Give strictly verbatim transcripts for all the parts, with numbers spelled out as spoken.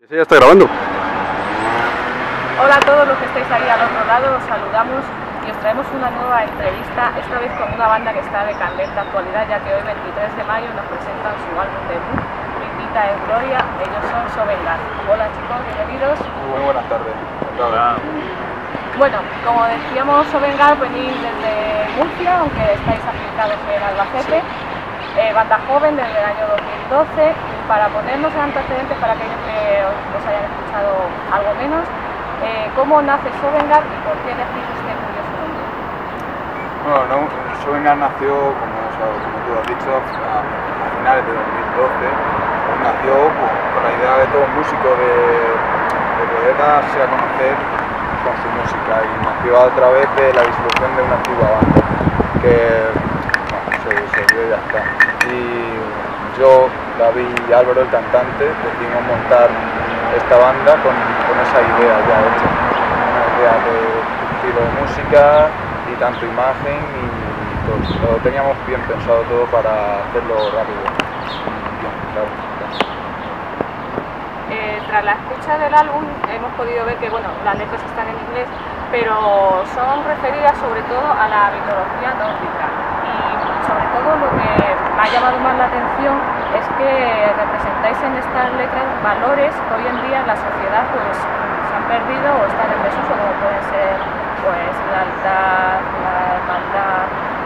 Sí, ya está grabando. Hola a todos los que estáis ahí al otro lado, os saludamos y os traemos una nueva entrevista, esta vez con una banda que está de candente actualidad, ya que hoy veintitrés de mayo nos presentan su álbum debut, Bendita es Gloria. Ellos son Sovengar. Hola chicos, bienvenidos. Muy buenas tardes. Hola. Bueno, como decíamos, Sovengar venís desde Murcia, aunque estáis aplicados en Albacete. Sí. Eh, banda joven desde el año dos mil doce. Para ponernos en antecedentes para aquellos que os hayan escuchado algo menos, eh, ¿cómo nace Sovengar y por qué elegís este curioso nombre? Bueno, no, Sovengar nació, como, o sea, como tú has dicho, a, a finales de dos mil doce. Nació pues, con la idea de todo músico de, de poder darse a conocer con su música, y nació a través de la disolución de una antigua banda que bueno, se disolvió y ya está. Y yo, David y Álvaro, el cantante, decidimos montar esta banda con, con esa idea ya hecha, una idea de estilo de música y tanto imagen, y todo, lo teníamos bien pensado todo para hacerlo rápido. Bien, claro. Eh, tras la escucha del álbum hemos podido ver que bueno, las letras están en inglés, pero son referidas sobre todo a la mitología nórdica, y sobre todo lo que me ha llamado más la atención es que representáis en estas letras valores que hoy en día en la sociedad pues se han perdido o están en desuso, como pueden ser pues la lealtad, la hermandad,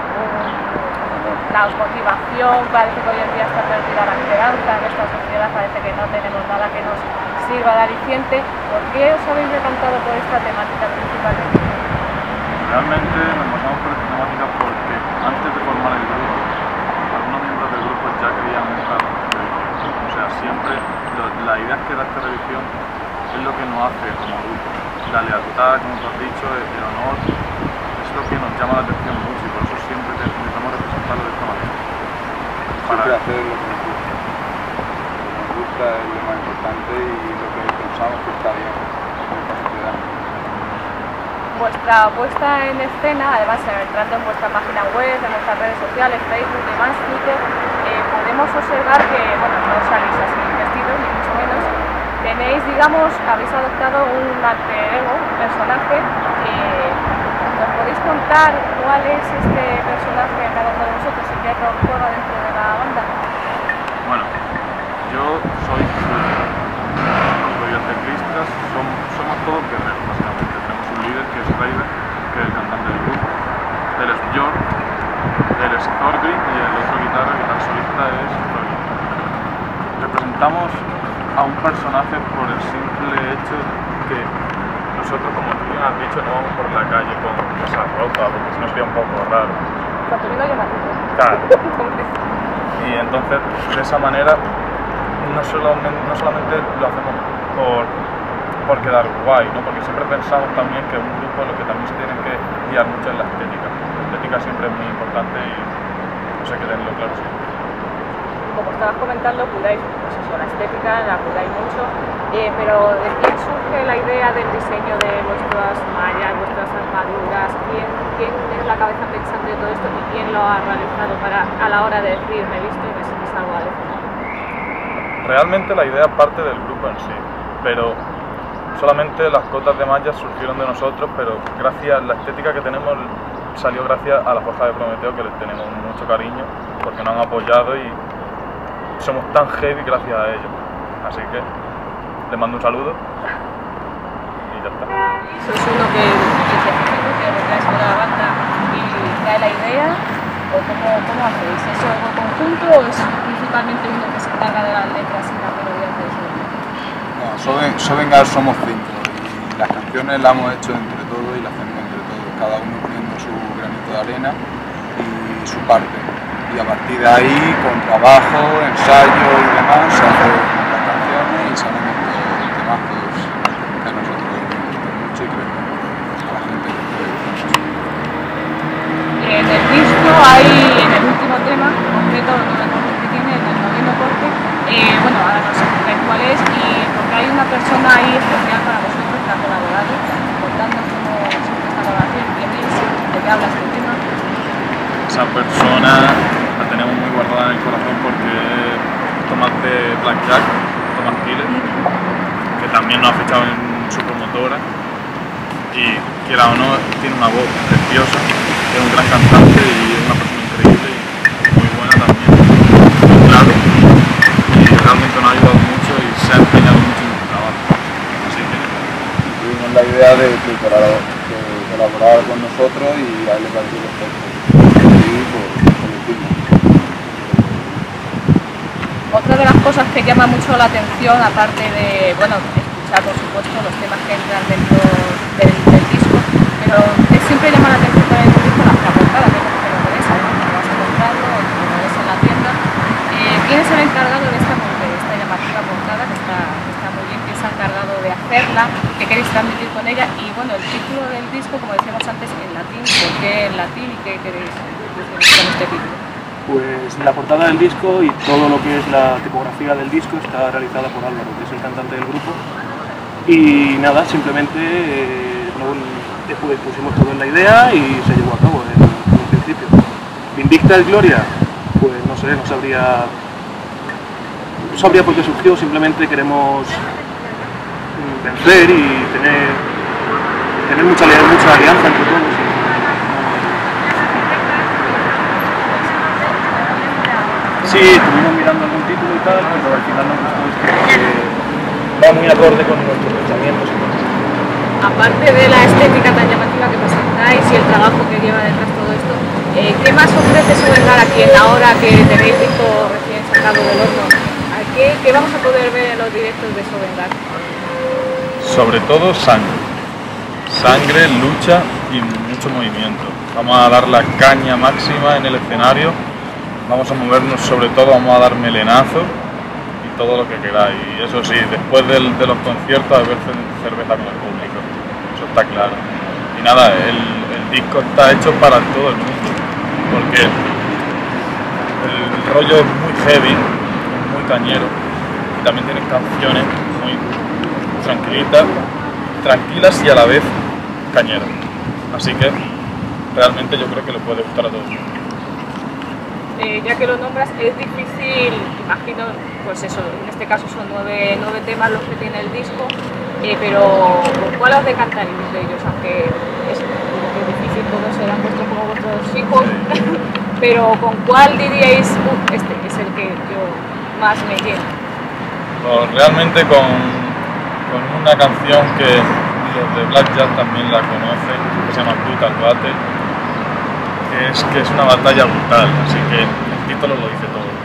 la motivación. Parece que hoy en día está perdida la esperanza en esta sociedad, parece que no tenemos nada que nos sirva de aliciente. ¿Por qué os habéis decantado por esta temática principalmente? Realmente nos pasamos por esta temática porque antes de formar el grupo, algunos miembros del grupo ya querían buscar religión. O sea, siempre lo, la idea que da esta religión es lo que nos hace como grupo. La lealtad, como tú has dicho, el honor, es lo que nos llama la atención mucho, y por eso siempre intentamos representarlo de esta manera. Para siempre hacer lo que nos gusta. Lo que nos gusta es lo más importante y lo que pensamos que está bien en esta sociedad. Vuestra puesta en escena, además entrando en vuestra página web, en vuestras redes sociales, Facebook, demás, Twitter, eh, podemos observar que, bueno, no salís así vestidos, ni mucho menos. Tenéis, digamos, habéis adoptado un alter ego, un personaje. Eh, ¿Nos podéis contar cuál es este personaje que cada uno de vosotros y qué rol juega dentro de la banda? Bueno, yo soy soy el teclista, somos, somos todos guerreros, básicamente. Tenemos un líder que es Raven, que es el cantante del grupo. Él es Björn, él es Thorgrim, y el otro guitarra, el guitarra solista es Thorgrim. Representamos a un personaje por el simple hecho que nosotros, como tú bien has dicho, no vamos por la calle con esa ropa, porque si no sería un poco raro. Contenido llamativo. Claro. Y entonces, de esa manera, no solamente, no solamente lo hacemos por, por quedar guay, ¿no? Porque siempre pensamos también que un grupo lo que también se tiene que guiar mucho es la estética. La estética siempre es muy importante y no sé, que tenerlo claro siempre. Como estabas comentando, cuidáis pues eso, la estética, la cuidáis mucho, eh, pero ¿de quién surge la idea del diseño de vuestras mallas, vuestras armaduras? ¿Quién, quién es la cabeza pensando en todo esto y quién lo ha realizado para, a la hora de decir me he visto y me salgo al escenario? Realmente la idea parte del grupo en sí, pero solamente las cotas de mallas surgieron de nosotros, pero gracias, la estética que tenemos salió gracias a la Forja de Prometeo, que les tenemos mucho cariño porque nos han apoyado y somos tan heavy gracias a ellos. Así que les mando un saludo y ya está. ¿Sois uno que es efectivo, que retrae sobre la banda y trae la idea? ¿O cómo, cómo hacéis? ¿Es algo conjunto o es principalmente uno que se encarga de las letras y las melodías de eso? No, Soven, Sovengar somos cinco y las canciones las hemos hecho entre todos y las hacemos entre todos, cada uno poniendo su granito de arena y su parte. Y a partir de ahí, con trabajo, ensayo y demás, se hacen las canciones y salen estos temazos que a nosotros nos gustan mucho y creemos a la gente que puede gustar. En el disco hay, en el último tema, concreto, el nuevo corte que tiene, en el noveno corte, eh, bueno, ahora no sé cuál es, y porque hay una persona ahí especial para vosotros que ha colaborado, contándonos cómo surge esta colaboración, quién es, de qué habla este tema. Esa persona la tenemos muy guardada en el corazón porque es Tomás de Blackjack, Tomás Killer, que también nos ha fichado en su promotora y, quiera o no, tiene una voz preciosa, es un gran cantante y es una persona increíble y muy buena también, muy claro, y realmente nos ha ayudado mucho y se ha empeñado mucho en el trabajo. Así que tuvimos la idea de, de, colaborar, de colaborar con nosotros y a él le pareció perfecto. Y pues, pues lo hicimos. Otra de las cosas que llama mucho la atención, aparte de, bueno, escuchar por supuesto los temas que entran dentro del, del disco, pero es siempre llama la atención también el disco la portada, que es lo que lo ves, ¿no? Cuando vas a comprarlo o cuando lo ves en la tienda. Eh, ¿Quién es el encargado de esta, de esta llamativa portada, que está, que está muy bien, quién se ha encargado de hacerla, qué queréis transmitir con ella? Y bueno, el título del disco, como decíamos antes, en latín, ¿por qué en latín y qué queréis decir con este título? Pues la portada del disco y todo lo que es la tipografía del disco está realizada por Álvaro, que es el cantante del grupo. Y nada, simplemente eh, no, después pusimos todo en la idea y se llevó a cabo en, en un principio. Vindicta el Gloria, pues no sé, no sabría, no sabría por qué surgió, simplemente queremos vencer y tener, tener mucha, mucha alianza entre todos. Sí, estuvimos mirando algún título y tal, pero al final nos gustó esto porque va muy acorde con nuestros pensamientos. Aparte de la estética tan llamativa que presentáis y el trabajo que lleva detrás todo esto, eh, ¿qué más ofrece Sovengar aquí en la hora que tenéis disco recién sacado del horno? ¿Qué, ¿Qué vamos a poder ver en los directos de Sovengar? sobre todo sangre, sangre, lucha y mucho movimiento. Vamos a dar la caña máxima en el escenario. Vamos a movernos, sobre todo vamos a dar melenazo y todo lo que queráis. Y eso sí, después del, de los conciertos a beber cerveza con el público, eso está claro. Y nada, el, el disco está hecho para todo el mundo, porque el rollo es muy heavy, muy cañero, y también tiene canciones muy tranquilitas, tranquilas y a la vez cañeras. Así que realmente yo creo que le puede gustar a todo el mundo. Eh, ya que lo nombras, es difícil, imagino, pues eso, en este caso son nueve, nueve temas los que tiene el disco, eh, pero ¿con cuál os decantaréis de ellos? Aunque es, es difícil, todos serán vuestros como vuestros hijos, pero ¿con cuál diríais, uh, este es el que yo más me llena? Pues realmente con, con una canción que los de Black Jazz también la conocen, que se llama Brutal Battle. Es que es una batalla brutal, así que el título lo dice todo.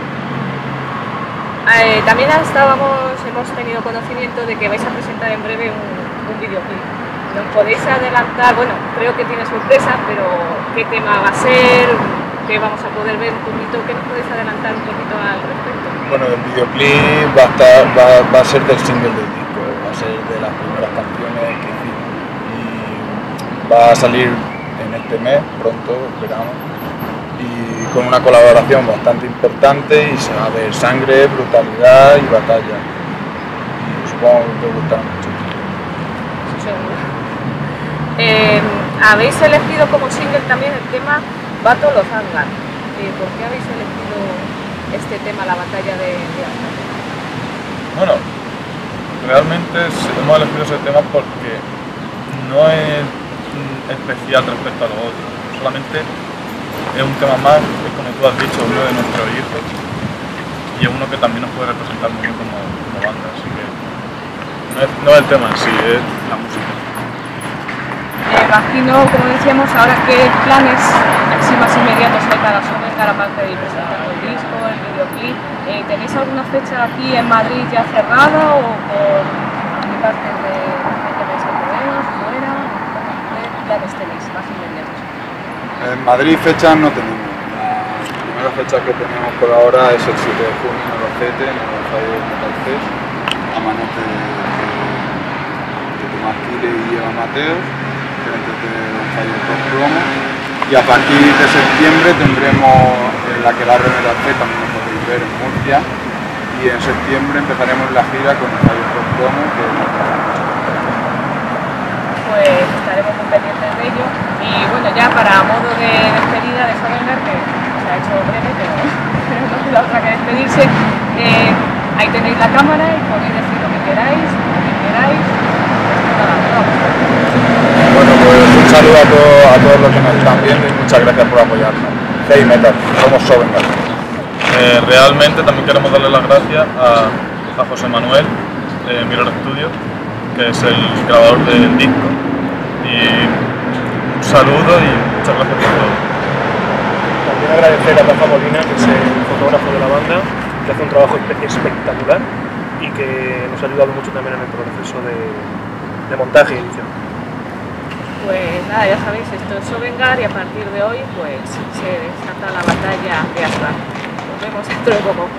Eh, también estábamos, hemos tenido conocimiento de que vais a presentar en breve un, un videoclip. ¿Nos podéis adelantar? Bueno, creo que tiene sorpresa, pero ¿qué tema va a ser? ¿Qué vamos a poder ver un poquito? ¿Qué nos podéis adelantar un poquito al respecto? Bueno, el videoclip va a, estar, va, va a ser del single del disco, va a ser de las primeras canciones que hicimos y va a salir en este mes, pronto, verano, y con una colaboración bastante importante y se va a ver sangre, brutalidad y batalla. Y supongo que te gustará mucho. Seguro. Eh, habéis elegido como single también el tema Battle of Asgard. Eh, ¿Por qué habéis elegido este tema, la batalla de, de Asgard? Bueno, realmente hemos elegido ese tema porque no es especial respecto a los otros, solamente es un tema más, es como tú has dicho, uno de nuestros hijos y es uno que también nos puede representar muy bien como, como banda, así que no es, no es el tema en sí, es la música. Me imagino, como decíamos, ahora qué planes así más inmediatos hay para Sovengar, aparte de ir presentando el disco, el videoclip. Eh, ¿Tenéis alguna fecha aquí en Madrid ya cerrada o por mi parte de gente de Alcobendas, fuera? ¿Qué planes tenéis más inmediatos? En Madrid fechas no tenemos. La primera fecha que tenemos por ahora es el siete de junio en Albacete, en el Fire Metal Fest, a manos de, de, de Tomás Quile y Eva Mateos, gerentes de Fire Rock Promo. Y a partir de septiembre tendremos en la que la Metal Fest, también lo podéis ver en Murcia, y en septiembre empezaremos la gira con el Fire Rock Promo, que nos dará mucho. Pues estaremos muy pendientes de ello. Y bueno, ya para modo de despedida de Sovengar, que se ha hecho breve, pero, pero no queda otra que despedirse, eh, ahí tenéis la cámara y podéis decir lo que queráis, lo que apoyáis, pues toda la vida. Bueno, pues un saludo a, todo, a todos los que nos están viendo y muchas gracias por apoyarnos. Heavy Metal, somos Sovengar. Eh, realmente también queremos darle las gracias a, a José Manuel de Mirror Studio, que es el grabador del disco. Y un saludo y muchas gracias por todo. También agradecer a Rafa Molina, que es el fotógrafo de la banda, que hace un trabajo espe- espectacular y que nos ha ayudado mucho también en el proceso de, de montaje y edición. Pues nada, ya sabéis, esto es Sovengar y a partir de hoy pues se desata la batalla de Asgard. Nos vemos dentro de poco.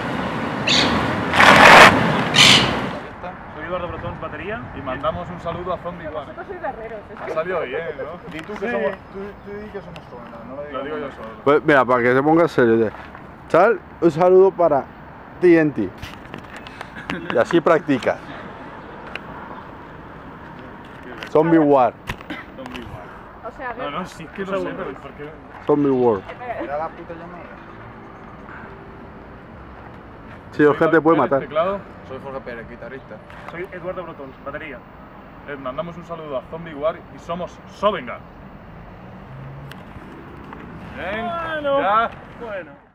Soy Eduardo Brotons, batería. Y mandamos un saludo a Zombie War. Vosotros sois guerreros, es Ha que... salido bien, ¿no? Di tú que Sí. somos, tú, tú di que somos Sovengar, no lo Lo digo yo nosotros. solo. Pues mira, para que se ponga serio, ya. Chal, un saludo para T N T. Y así practicas. Zombie War. Zombie War. O sea, No, no, sí que no sé, pero ¿por qué? Zombie War. Mira la puta llamada. Sí, Oscar te puede matar. Teclado. Soy Jorge Pérez, guitarrista. Soy Eduardo Brotons, batería. Les mandamos un saludo a Zombie War y somos Sovengar. Bien, Bueno. ya. Bueno.